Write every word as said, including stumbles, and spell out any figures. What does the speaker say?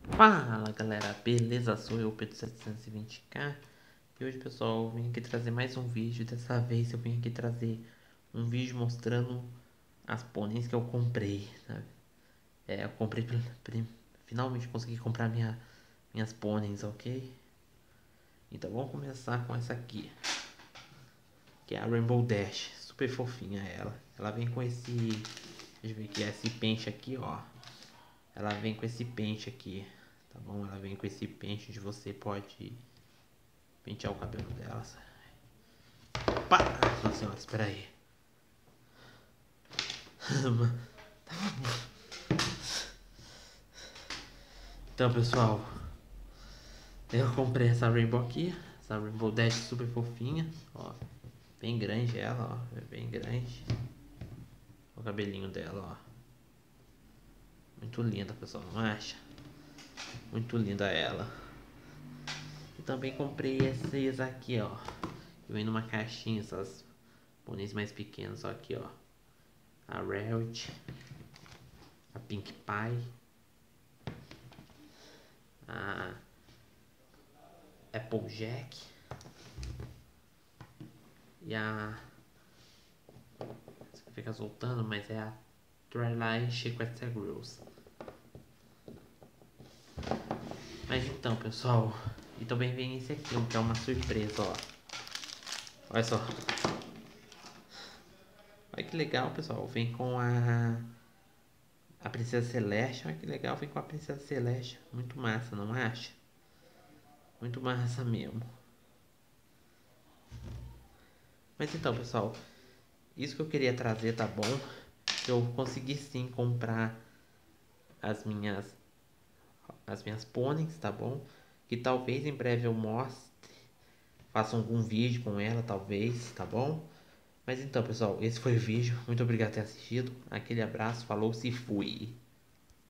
Fala galera, beleza? Sou eu, Pedro setecentos e vinte K. E hoje, pessoal, eu vim aqui trazer mais um vídeo. Dessa vez eu vim aqui trazer um vídeo mostrando as pôneis que eu comprei, sabe? É, eu comprei, finalmente consegui comprar minha, minhas pôneis, ok? Então vamos começar com essa aqui, que é a Rainbow Dash, super fofinha ela. Ela vem com esse, deixa eu ver aqui, esse pente aqui, ó. Ela vem com esse pente aqui, tá bom? Ela vem com esse pente onde você pode pentear o cabelo dela. Opa! Nossa senhora, espera aí. Então, pessoal, eu comprei essa Rainbow aqui, essa Rainbow Dash super fofinha, ó, bem grande ela, ó, é bem grande. O cabelinho dela, ó, muito linda, pessoal, não acha? Muito linda ela. E também comprei esses aqui, ó, que vem numa caixinha, essas pôneis mais pequenas, ó, aqui, ó, a Rarity, a Pink Pie, a Applejack e a, fica soltando, mas é a Twilight Equestria Girls. Mas então, pessoal, e também vem esse aqui, que é uma surpresa, ó. Olha só. Olha que legal, pessoal. Vem com a a Princesa Celeste. Olha que legal, vem com a Princesa Celeste. Muito massa, não acha? Muito massa mesmo. Mas então, pessoal, isso que eu queria trazer, tá bom? Eu consegui sim comprar as minhas as minhas pôneis, tá bom? Que talvez em breve eu mostre, faça algum vídeo com ela, talvez, tá bom? Mas então, pessoal, esse foi o vídeo. Muito obrigado por ter assistido. Aquele abraço, falou, se fui.